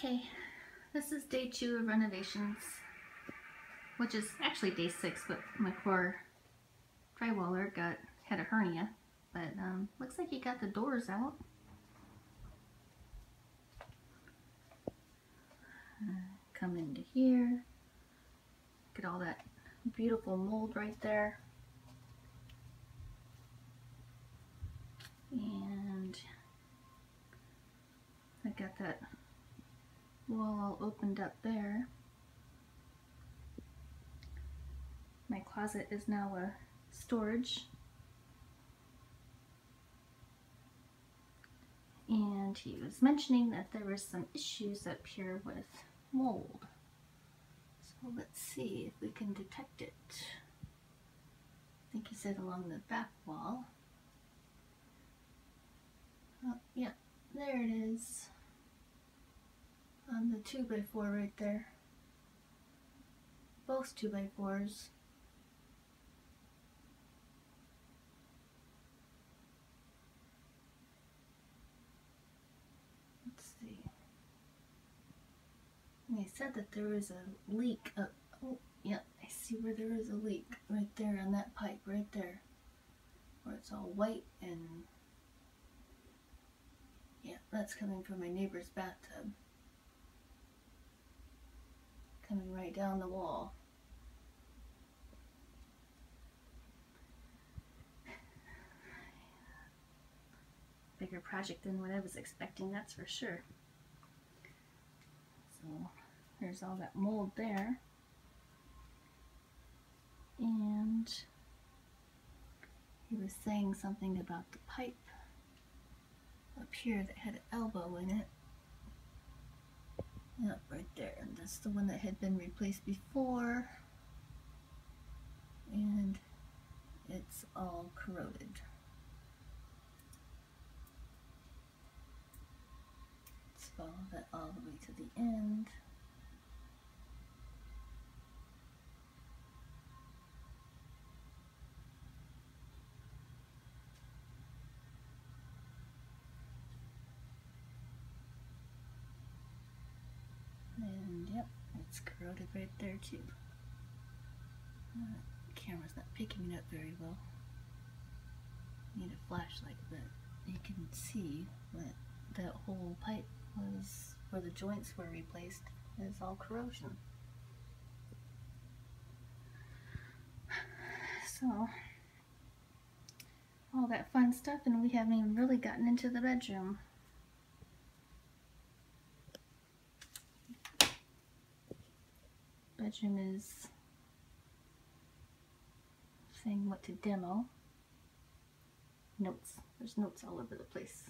Okay, this is day 2 of renovations, which is actually day 6, but my poor drywaller had a hernia, but looks like he got the doors out. Come into here, get all that beautiful mold right there. And I got that wall all opened up there. My closet is now a storage. And he was mentioning that there were some issues up here with mold. So let's see if we can detect it. I think he said along the back wall. Oh, yeah, there it is. On the 2x4 right there. Both 2x4s. Let's see. And they said that there was a leak up. Oh, yeah, I see where there is a leak right there on that pipe right there. Where it's all white and yeah, that's coming from my neighbor's bathtub. Coming right down the wall. Bigger project than what I was expecting, that's for sure. So there's all that mold there. And he was saying something about the pipe up here that had an elbow in it. Yep, right there. And that's the one that had been replaced before. And it's all corroded. Let's follow that all the way to the end. And yep, it's corroded right there too. Camera's not picking it up very well. Need a flashlight, but you can see that that whole pipe was where the joints were replaced is all corrosion. So all that fun stuff, and we haven't even really gotten into the bedroom. Bedroom is saying what to demo. Notes. There's notes all over the place.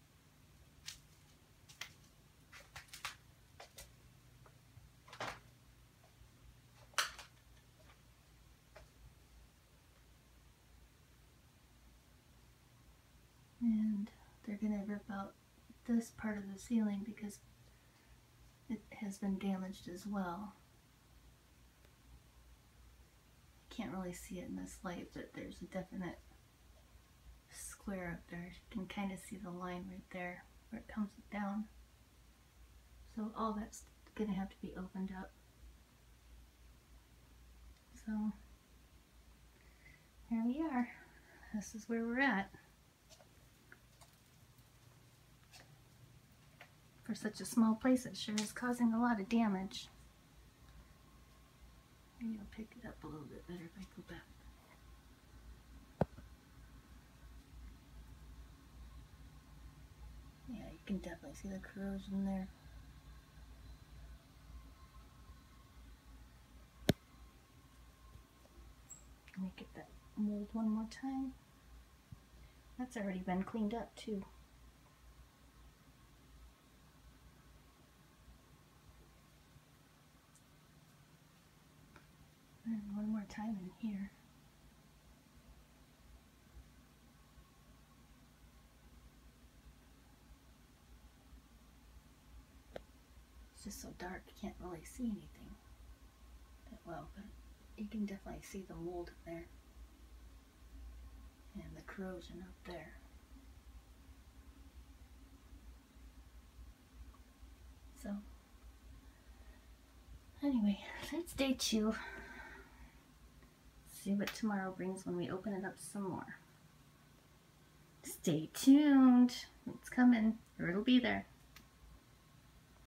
And they're going to rip out this part of the ceiling because it has been damaged as well. Can't really see it in this light, but there's a definite square up there. You can kind of see the line right there where it comes down. So all that's going to have to be opened up. So here we are. This is where we're at. For such a small place, it sure is causing a lot of damage. Maybe I'll pick it up a little bit better if I go back. Yeah, you can definitely see the corrosion there. Let me get that mold one more time. That's already been cleaned up too. And one more time in here. It's just so dark, you can't really see anything that well, but you can definitely see the mold in there and the corrosion up there. So Anyway, that's day 2. See what tomorrow brings when we open it up some more. Stay tuned. It's coming, or it'll be there.